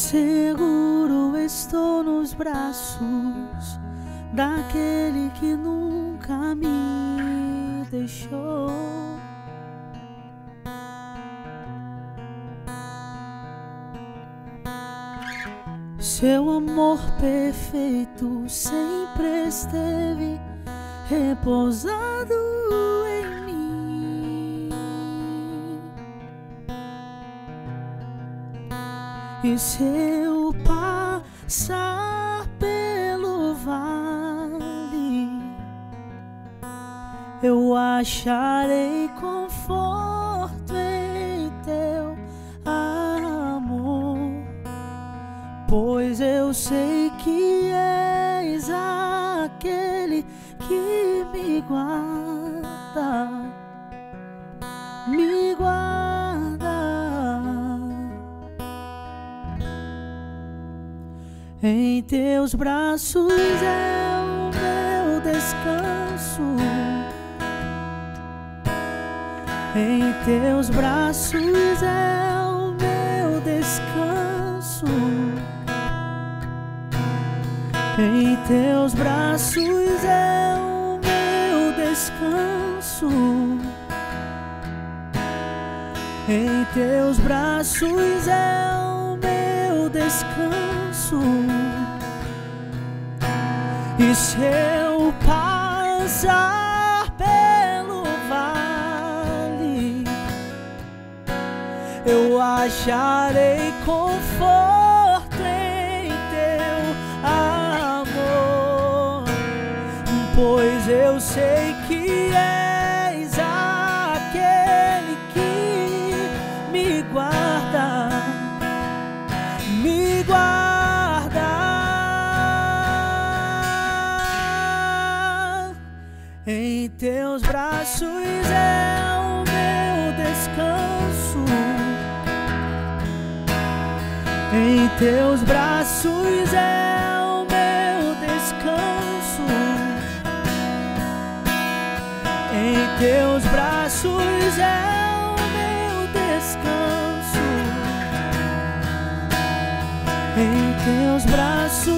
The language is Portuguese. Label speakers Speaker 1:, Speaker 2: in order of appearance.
Speaker 1: Seguro estou nos braços daquele que nunca me deixou. Seu amor perfeito sempre esteve repousado em mim. E se eu passar pelo vale, eu acharei conforto em teu amor, pois eu sei que és aquele que me guarda, me guarda. Em teus braços é o meu descanso. Em teus braços é o meu descanso. Em teus braços é o meu descanso. Em teus braços é o meu descanso. E se eu passar pelo vale, eu acharei conforto em teu amor, pois eu sei que és aquele que me guarda, me guarda. Em teus braços é o meu descanso. Em teus braços é o meu descanso. Em teus braços é o meu descanso. Em teus braços